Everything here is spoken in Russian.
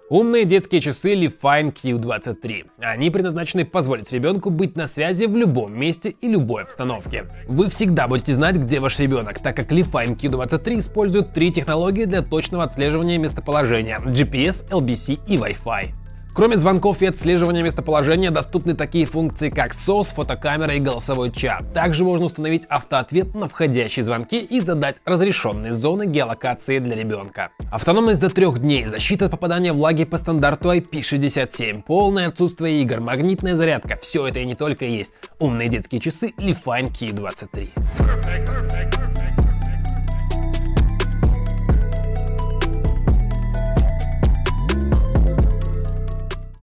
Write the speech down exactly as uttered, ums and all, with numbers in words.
Умные детские часы Lifine Q двадцать три. Они предназначены позволить ребенку быть на связи в любом месте и любой обстановке. Вы всегда будете знать, где ваш ребенок, так как Lifine Q двадцать три использует три технологии для точного отслеживания местоположения: джи пи эс, эл би си и Wi-Fi. Кроме звонков и отслеживания местоположения, доступны такие функции, как сос, фотокамера и голосовой чат. Также можно установить автоответ на входящие звонки и задать разрешенные зоны геолокации для ребенка. Автономность до трех дней, защита от попадания влаги по стандарту ай пи шестьдесят семь, полное отсутствие игр, магнитная зарядка — все это и не только есть умные детские часы Lifine Q двадцать три.